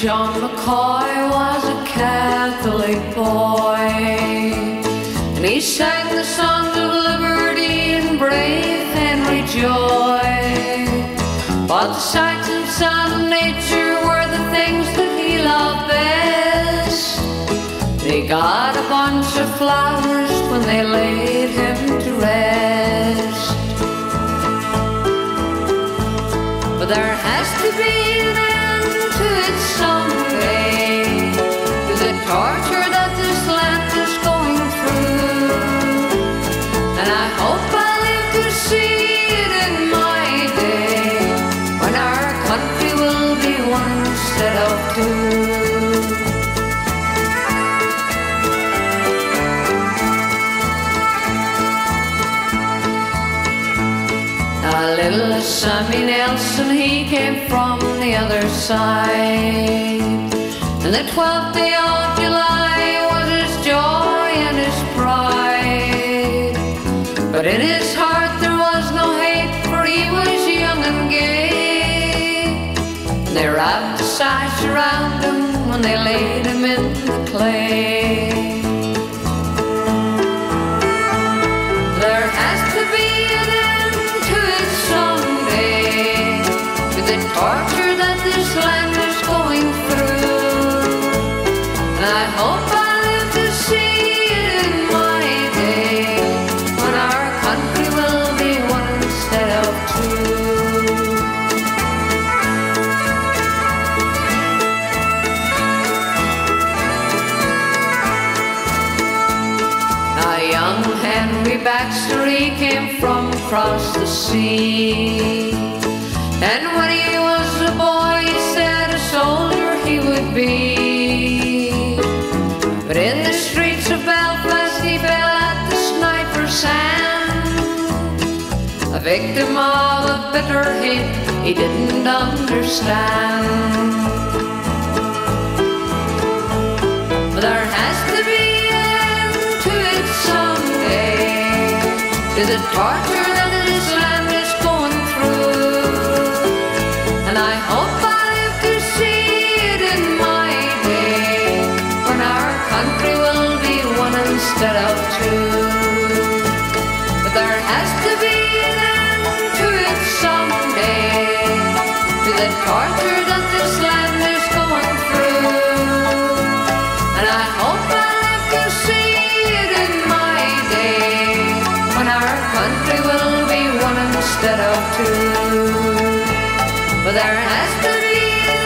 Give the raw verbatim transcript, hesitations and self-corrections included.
John McCoy was a Catholic boy, and he sang the songs of liberty and brave Henry Joy. But the sights and sounds of nature were the things that he loved best. They got a bunch of flowers when they laid him to rest. But there has to be an end to it someday, to the torture that this land is going through. And I hope I live to see it in my day, when our country will be one instead of two. A little Sammy Nelson, he came from the other side, and the twelfth day of July was his joy and his pride. But in his heart there was no hate, for he was young and gay. And they wrapped the sash around him when they laid him in the clay. There has to be an end to it someday, to the torture that this land is going through. And I hope I live to see it in my day, when our country will be one instead of two. Now young Henry Baxter, he came from across the sea, and when he was a boy he said a soldier he would be. But in the streets of Belfast he fell at the sniper's hand, a victim of a bitter hate he didn't understand. But there has to be an end to it someday, to the torture that this land is going through. And I hope I live to see it in my day, when our country will be one instead of two. But there has to be an end to it someday, to the torture that this land is going through. And I hope I live to see it in my day, when our country will be one instead of two. But there has to be